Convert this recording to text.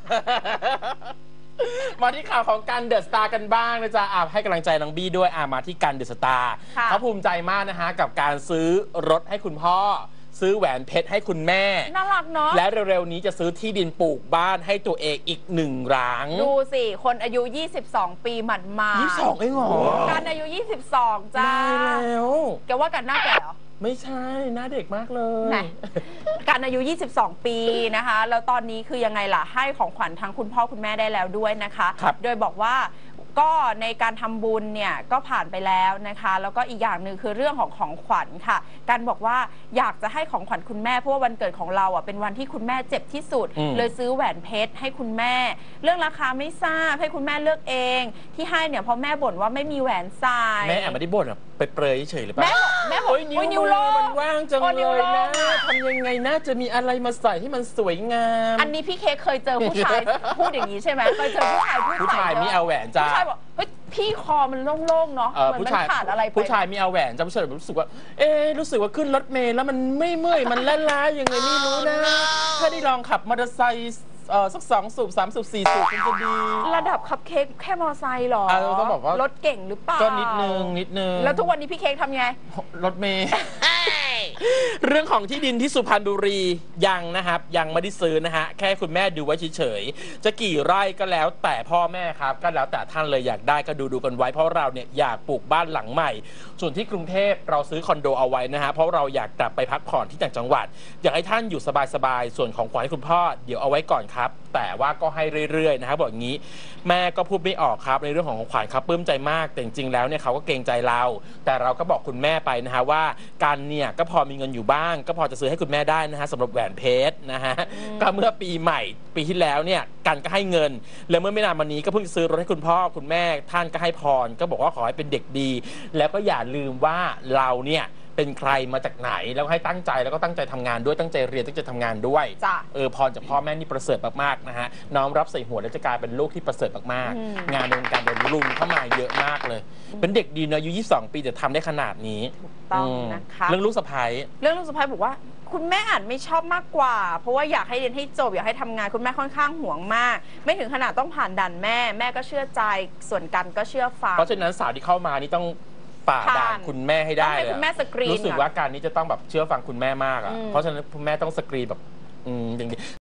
มาที่ข่าวของกันเดอะสตาร์กันบ้างนะจ๊ะให้กำลังใจน้องบี้ด้วยมาที่กันเดอะสตาร์เขาภูมิใจมากนะฮะกับการซื้อรถให้คุณพ่อซื้อแหวนเพชรให้คุณแม่น่ารักเนาะและเร็วๆนี้จะซื้อที่ดินปลูกบ้านให้ตัวเองอีก1 หลังดูสิคนอายุ22 ปีหมัดมา 22เองเหรอกันอายุ22จ้าแล้วแกว่ากันหน้าแก่เหรอไม่ใช่หน้าเด็กมากเลยกันอายุ22 ปีนะคะแล้วตอนนี้คือยังไงล่ะให้ของขวัญทั้งคุณพ่อคุณแม่ได้แล้วด้วยนะคะโดยบอกว่าก็ในการทำบุญเนี่ยก็ผ่านไปแล้วนะคะแล้วก็อีกอย่างหนึ่งคือเรื่องของขวัญค่ะกันบอกว่าอยากจะให้ของขวัญคุณแม่เพราะว่าวันเกิดของเราเป็นวันที่คุณแม่เจ็บที่สุดเลยซื้อแหวนเพชรให้คุณแม่เรื่องราคาไม่ทราบให้คุณแม่เลือกเองที่ให้เนี่ยเพราะแม่บ่นว่าไม่มีแหวนใส่แม่ไม่ได้บ่นไปเปรยเฉยหรือเปล่าแม่บอกนิ้วมือมันว่างจังเลยนะทำยังไงน่าจะมีอะไรมาใส่ให้มันสวยงามอันนี้พี่เค้กเคยเจอผู้ชายพูดอย่างนี้ใช่ไหมเคยเจอผู้ชายมีเอาแหวนจ้าผู้ชายบอกเฮ้ยพี่คอมันโล่งๆเนาะเหมือนมันขาดอะไรไปผู้ชายมีเอาแหวนจ้าผู้ชายรู้สึกว่ารู้สึกว่าขึ้นรถเมล์แล้วมันไม่เมื่อยมันล้าๆยังไงไม่รู้นะถ้าได้ลองขับมอเตอร์ไซค์สัก2 สูบ3 สูบ4 สูบมันจะดีระดับคัพเค้กแค่มอไซค์หรอต้องบอกว่ารถเก่งหรือเปล่าก็นิดนึงแล้วทุกวันนี้พี่เค้กทำไงรถเมย์เรื่องของที่ดินที่สุพรรณบุรียังนะครับยังไม่ได้ซื้อนะฮะแค่คุณแม่ดูไว้เฉยๆจะกี่ไร่ก็แล้วแต่พ่อแม่ครับก็แล้วแต่ท่านเลยอยากได้ก็ดูกันไว้เพราะเราเนี่ยอยากปลูกบ้านหลังใหม่ส่วนที่กรุงเทพเราซื้อคอนโดเอาไว้นะฮะเพราะเราอยากกลับไปพักผ่อนที่ต่างจังหวัดอยากให้ท่านอยู่สบายๆส่วนของขวัญให้คุณพ่อเดี๋ยวเอาไว้ก่อนครับแต่ว่าก็ให้เรื่อยๆนะครับบอกอย่างนี้แม่ก็พูดไม่ออกครับในเรื่องของขวัญครับปลื้มใจมากแต่จริงๆแล้วเนี่ยเขาก็เกรงใจเราแต่เราก็บอกคุณแม่ไปนะฮะว่าการเนี่ยก็พอมีเงินอยู่บ้างก็พอจะซื้อให้คุณแม่ได้นะฮะสำหรับแหวนเพชรนะฮะก็เมื่อปีใหม่ปีที่แล้วเนี่ยกันก็ให้เงินแล้วเมื่อไม่นานมานี้ก็เพิ่งซื้อรถให้คุณพ่อคุณแม่ท่านก็ให้พรก็บอกว่าขอให้เป็นเด็กดีแล้วก็อย่าลืมว่าเราเนี่ยเป็นใครมาจากไหนแล้วให้ตั้งใจแล้วก็ตั้งใจทำงานด้วยตั้งใจเรียนตั้งใจทำงานด้วยพรจากพ่อแม่นี่ประเสริฐมากๆนะฮะน้อมรับใส่หัวแล้วจะกลายเป็นลูกที่ประเสริฐมากๆงานในวงการเดินลุมเข้ามาเยอะมากเลยเป็นเด็กดีนะอายุ22 ปีแต่ทำได้ขนาดนี้ต้องนะคะเรื่องลูกสะใภ้บอกว่าคุณแม่อาจไม่ชอบมากกว่าเพราะว่าอยากให้เรียนให้จบอยากให้ทำงานคุณแม่ค่อนข้างห่วงมากไม่ถึงขนาดต้องผ่านด่านแม่ก็เชื่อใจส่วนกันก็เชื่อฟังเพราะฉะนั้นสาวที่เข้ามานี่ต้องฝ่าด่านคุณแม่ให้ได้เลยรู้สึกว่าการนี้จะต้องแบบเชื่อฟังคุณแม่มากอ่ะเพราะฉะนั้นคุณแม่ต้องสกรีนแบบอย่างนี้